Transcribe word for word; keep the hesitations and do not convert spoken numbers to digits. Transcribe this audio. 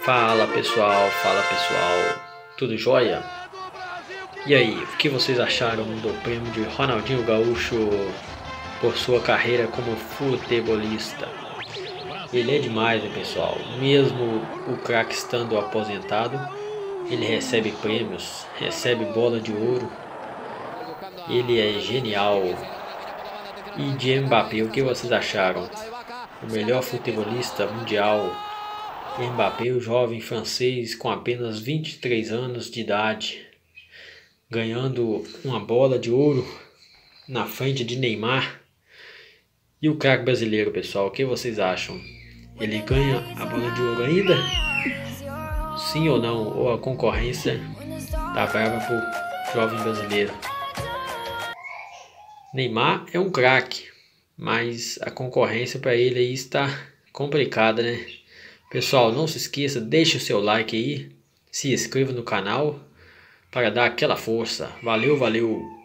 Fala pessoal, fala pessoal, tudo jóia? E aí, o que vocês acharam do prêmio de Ronaldinho Gaúcho por sua carreira como futebolista? Ele é demais, né, pessoal? Mesmo o craque estando aposentado, ele recebe prêmios, recebe bola de ouro. Ele é genial. E de Mbappé, o que vocês acharam? O melhor futebolista mundial. Mbappé, o jovem francês com apenas vinte e três anos de idade, ganhando uma bola de ouro na frente de Neymar. E o craque brasileiro, pessoal, o que vocês acham? Ele ganha a bola de ouro ainda? Sim ou não? Ou a concorrência tá brava pro jovem brasileiro? Neymar é um craque, mas a concorrência para ele aí está complicada, né? Pessoal, não se esqueça, deixe o seu like aí, se inscreva no canal para dar aquela força. Valeu, valeu!